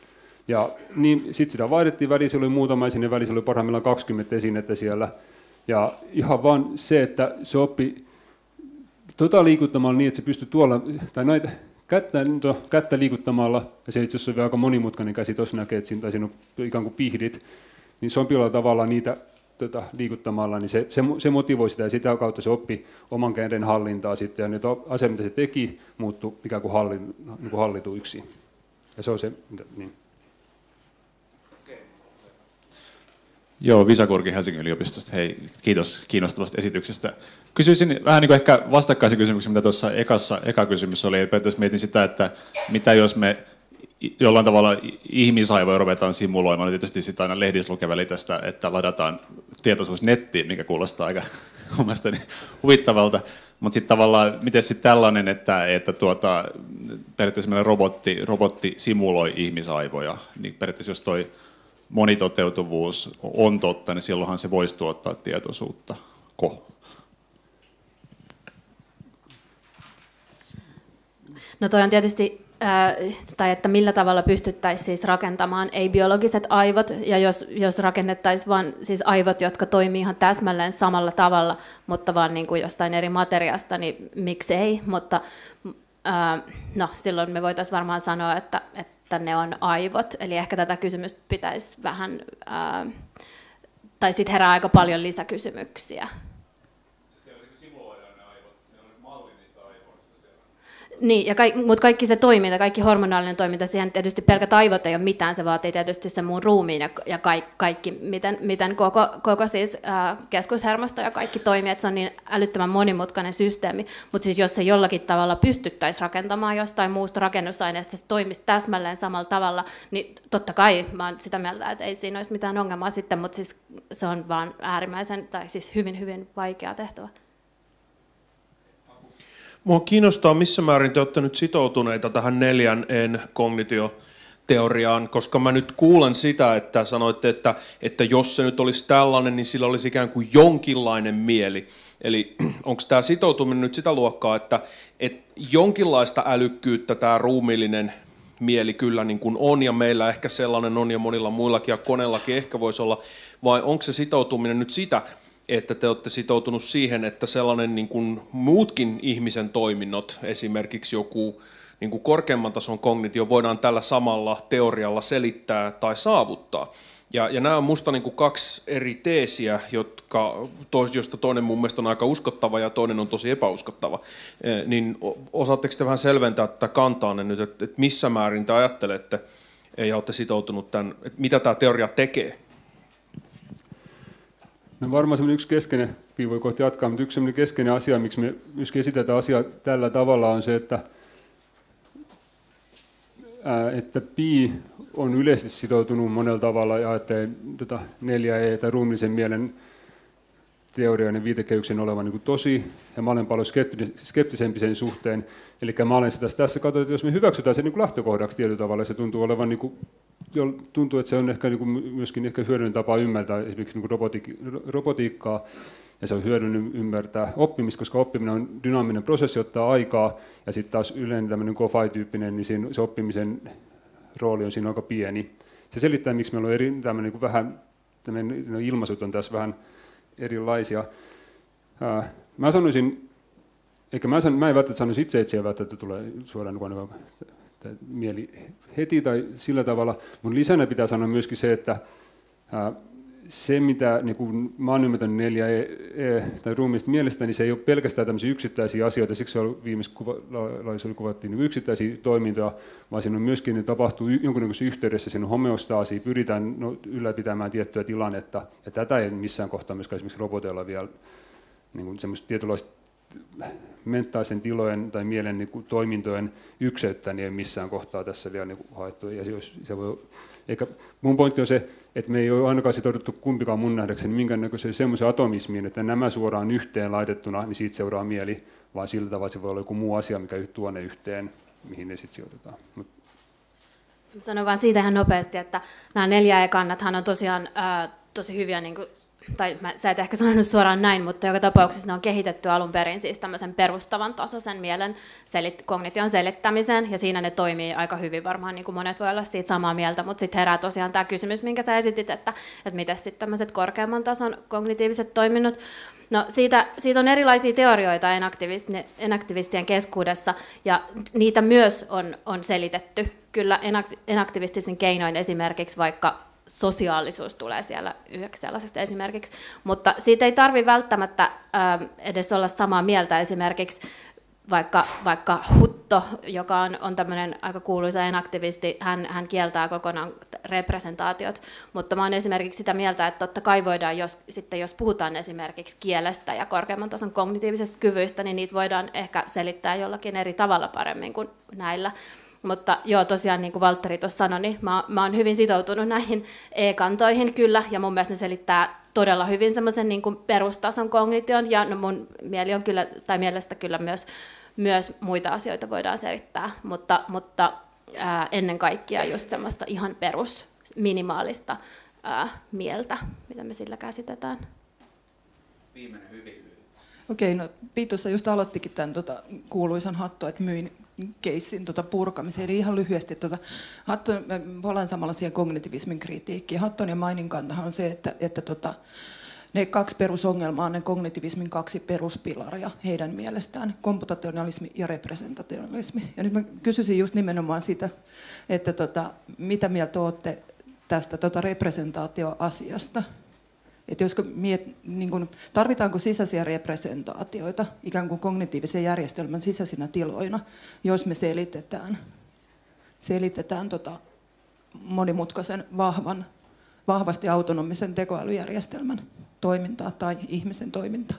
Ja niin, sitten sitä vaihdettiin, välissä oli muutama esine, välissä oli parhaimmillaan kaksikymmentä esinettä siellä. Ja ihan vaan se, että se oppi tota liikuttamalla niin, että se pystyi tuolla, tai näitä, Kättä, no, kättä liikuttamalla, ja se itse asiassa on vielä aika monimutkainen käsi, tuossa näkee, että siinä, siinä on ikään kuin pihdit, niin sopivalla tavalla niitä tota, liikuttamalla, niin se, se, se motivoi sitä, ja sitä kautta se oppi oman käden hallintaa sitten, ja ne asia, mitä se teki, muuttui ikään kuin, hallin, niin kuin hallituiksi. Ja se on se, niin. Joo, Visakurki Helsingin yliopistosta. Hei, kiitos kiinnostavasta esityksestä. Kysyisin vähän niin kuin ehkä vastakkaisen kysymyksen, mitä tuossa ekassa, eka kysymys oli. Periaatteessa mietin sitä, että mitä jos me jollain tavalla ihmisaivoja ruvetaan simuloimaan. Tietysti sitä aina lehdissä lukee väliin tästä, että ladataan tietoisuus nettiin, mikä kuulostaa aika mielestäni huvittavalta. Mutta sitten tavallaan, miten sitten tällainen, että, että tuota, periaatteessa meidän robotti, robotti simuloi ihmisaivoja, niin periaatteessa jos toi monitoteutuvuus on totta, niin silloinhan se voisi tuottaa tietoisuutta. Ko? No toi on tietysti ää, tai että millä tavalla pystyttäisiin siis rakentamaan ei-biologiset aivot, ja jos, jos rakennettaisiin vain siis aivot, jotka toimii ihan täsmälleen samalla tavalla, mutta vaan niin kuin jostain eri materiasta, niin miksei, mutta ää, no, silloin me voitaisiin varmaan sanoa, että, että ne on aivot, eli ehkä tätä kysymystä pitäisi vähän, ää, tai sitten herää aika paljon lisäkysymyksiä. Niin, ja kaik, mutta kaikki se toiminta, kaikki hormonaalinen toiminta, siihen tietysti pelkät aivot ei ole mitään, se vaatii tietysti sen muun ruumiin ja, ja kaikki, kaikki, miten, miten koko, koko siis, ää, keskushermosto ja kaikki toimii, että se on niin älyttömän monimutkainen systeemi, mutta siis jos se jollakin tavalla pystyttäisiin rakentamaan jostain muusta rakennusaineesta, se toimisi täsmälleen samalla tavalla, niin totta kai mä oon sitä mieltä, että ei siinä olisi mitään ongelmaa sitten, mutta siis se on vaan äärimmäisen, tai siis hyvin, hyvin vaikea tehtävä. Mua kiinnostaa, missä määrin te olette nyt sitoutuneita tähän neljän en kognitioteoriaan, koska mä nyt kuulen sitä, että sanoitte, että, että jos se nyt olisi tällainen, niin sillä olisi ikään kuin jonkinlainen mieli. Eli onko tämä sitoutuminen nyt sitä luokkaa, että, että jonkinlaista älykkyyttä tämä ruumiillinen mieli kyllä niin kuin on, ja meillä ehkä sellainen on, ja monilla muillakin, ja koneellakin ehkä voisi olla, vai onko se sitoutuminen nyt sitä, että te olette sitoutunut siihen, että sellainen niin kuin muutkin ihmisen toiminnot, esimerkiksi joku niin kuin korkeamman tason kognitio, voidaan tällä samalla teorialla selittää tai saavuttaa. Ja, ja nämä on minusta niin kuin kaksi eri teesiä, jotka, joista toinen mun mielestä on aika uskottava ja toinen on tosi epäuskottava. Eh, niin osaatteko te vähän selventää tätä kantaanne nyt, että, että missä määrin te ajattelette ja olette sitoutunut tämän, että mitä tämä teoria tekee? No varmaan semmoinen yksi keskeinen, Pii voi kohta jatkaa, mutta yksi semmoinen keskeinen asia, miksi me myöskin esitetään asiaa tällä tavalla, on se, että, ää, että Pii on yleisesti sitoutunut monella tavalla ja ajattelee tota neljä E tai ruumiillisen mielen teorioiden viitekehyksen olevan niin kuin tosi, ja mä olen paljon skeptisempi sen suhteen. Eli mä olen sitä tässä katsottu, että jos me hyväksytään se niin kuin lähtökohdaksi tietyllä tavalla, se tuntuu olevan niin kuin, tuntuu, että se on ehkä niin kuin myöskin ehkä hyödyllinen tapa ymmärtää esimerkiksi niin kuin robotiik- robotiikkaa, ja se on hyödyllinen ymmärtää oppimista, koska oppiminen on dynaaminen prosessi, ottaa aikaa, ja sitten taas yleinen tämmöinen G O F I-tyyppinen, niin siinä, se oppimisen rooli on siinä aika pieni. Se selittää, miksi meillä on eri, tämmöinen niin kuin vähän, tämmöinen ilmaisut on tässä vähän erilaisia. Ää, mä sanoisin, eikä mä, san, mä en välttämättä sanoisi itse, että siellä välttämättä tulee suoraan niin mieli heti tai sillä tavalla, mutta lisänä pitää sanoa myöskin se, että ää, se, mitä niin kun mä oon ymmärtänyt neljä E, e tai ruumiista mielestä, niin se ei ole pelkästään tämmöisiä yksittäisiä asioita, siksi viimeisessä kuva, kuvattiin niin yksittäisiä toimintoja, vaan siinä on myöskin, ne tapahtuu jonkunnäköisessä yhteydessä, siinä on homeostaasiin, pyritään no, ylläpitämään tiettyä tilannetta, ja tätä ei missään kohtaa myöskään esimerkiksi roboteilla vielä niin kuin semmoista tietynlaista mentaalisen tilojen tai mielen niin kuin, toimintojen ykseyttä, niin ei missään kohtaa tässä vielä niin kuin, haettu. Ja se, se voi, eikä, mun pointti on se, että me ei ole ainakaan sitouduttu kumpikaan mun nähdäkseni minkäännäköiseen semmoisen atomismiin, että nämä suoraan yhteen laitettuna, niin siitä seuraa mieli, vaan sillä tavalla se voi olla joku muu asia, mikä tuo ne yhteen, mihin ne sitten sijoitetaan. Mut. Sanon vaan siitä ihan nopeasti, että nämä neljä E-kannathan on tosiaan ää, tosi hyviä, niin kuin, tai mä, sä et ehkä sanonut suoraan näin, mutta joka tapauksessa ne on kehitetty alun perin siis tämmöisen perustavan tasoisen mielen selit, kognition selittämiseen, ja siinä ne toimii aika hyvin, varmaan niin kuin monet voi olla siitä samaa mieltä, mutta sitten herää tosiaan tämä kysymys, minkä sä esitit, että, että miten sitten tämmöiset korkeamman tason kognitiiviset toiminnot. No siitä, siitä on erilaisia teorioita enaktivistien keskuudessa, ja niitä myös on, on selitetty kyllä enaktivistisin keinoin, esimerkiksi vaikka sosiaalisuus tulee siellä yhdeksi sellaisesta esimerkiksi, mutta siitä ei tarvitse välttämättä äh, edes olla samaa mieltä. Esimerkiksi vaikka, vaikka Hutto, joka on, on tämmöinen aika kuuluisa enaktivisti, hän, hän kieltää kokonaan representaatiot, mutta mä olen esimerkiksi sitä mieltä, että totta kai voidaan, jos, sitten jos puhutaan esimerkiksi kielestä ja korkeamman tason kognitiivisesta kyvyistä, niin niitä voidaan ehkä selittää jollakin eri tavalla paremmin kuin näillä. Mutta joo, tosiaan niin kuin Valtteri tuossa sanoi, niin mä, mä oon hyvin sitoutunut näihin E-kantoihin kyllä, ja mun mielestä ne selittää todella hyvin semmoisen niin kuin perustason kognition, ja no mun mieli on kyllä, tai mielestä kyllä myös, myös muita asioita voidaan selittää, mutta, mutta ää, ennen kaikkea just semmoista ihan perus, minimaalista ää, mieltä, mitä me sillä käsitetään. Viimeinen hyvin lyhyt. Okei, no Piitussa just aloittikin tämän tota, kuuluisan hatto, että myin keissin tota, purkamisen. Eli ihan lyhyesti, tota, hatto, mä palaan samalla siihen kognitivismin kritiikkiin. Hatton ja Mainin kantahan on se, että, että tota, ne kaksi perusongelmaa on ne kognitivismin kaksi peruspilaria heidän mielestään, komputationalismi ja representationalismi. Ja nyt mä kysyisin just nimenomaan sitä, että tota, mitä mieltä olette tästä tota, representaatioasiasta? Että josko miet, niin kun, tarvitaanko sisäisiä representaatioita ikään kuin kognitiivisen järjestelmän sisäisinä tiloina, jos me selitetään, selitetään tota monimutkaisen, vahvan, vahvasti autonomisen tekoälyjärjestelmän toimintaa tai ihmisen toimintaa?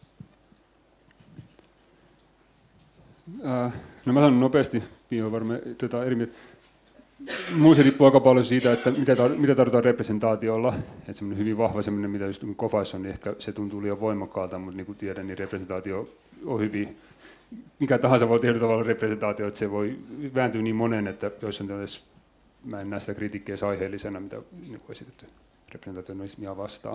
Äh, no mä sanon nopeasti, Pia on varmaan tota eri mieltä. Mun se riippuu aika paljon siitä, että mitä, tar- mitä tarvitaan representaatiolla. Että semmoinen hyvin vahva semmoinen, mitä just Kofais on, niin ehkä se tuntuu liian voimakkaalta, mutta niin kuin tiedän, niin representaatio on hyvin, mikä tahansa voi tehdä tavalla representaatio, että se voi vääntyä niin monen, että joissain tilanteissa mä en näe sitä kritiikkiä aiheellisena, mitä niin kuin esitetty representationismia vastaan.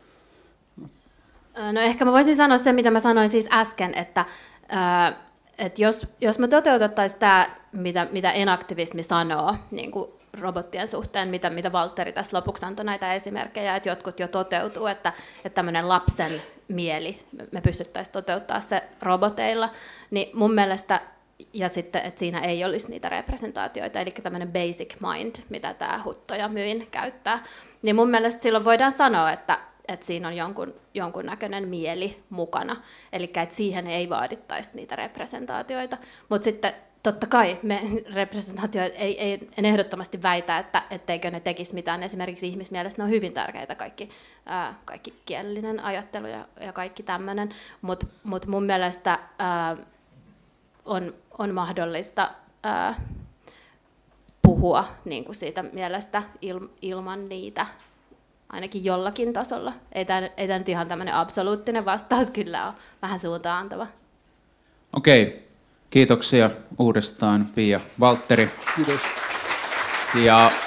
No ehkä mä voisin sanoa sen, mitä mä sanoin siis äsken, että ää, että jos, jos me toteutettaisiin tämä, mitä, mitä enaktivismi sanoo niin kuin robottien suhteen, mitä, mitä Valtteri tässä lopuksi antoi näitä esimerkkejä, että jotkut jo toteutuu, että, että tämmöinen lapsen mieli, me pystyttäisiin toteuttaa se roboteilla, niin mun mielestä, ja sitten, että siinä ei olisi niitä representaatioita, eli tämmöinen basic mind, mitä tämä Hutto ja Myin käyttää, niin mun mielestä silloin voidaan sanoa, että että siinä on jonkun, jonkunnäköinen mieli mukana, eli että siihen ei vaadittaisi niitä representaatioita. Mutta sitten totta kai me representaatioita ei, ei, en ehdottomasti väitä, että etteikö ne tekisi mitään. Esimerkiksi ihmismielestä ne on hyvin tärkeitä, kaikki, ää, kaikki kielellinen ajattelu ja, ja kaikki tämmöinen, mutta mut mun mielestä ää, on, on mahdollista ää, puhua niin kuin siitä mielestä il, ilman niitä, ainakin jollakin tasolla. Ei tämä, ei tämä nyt ihan tämmöinen absoluuttinen vastaus kyllä ole, vähän suuntaan antava. Okei, kiitoksia uudestaan Pia, Valtteri. Kiitos. Ja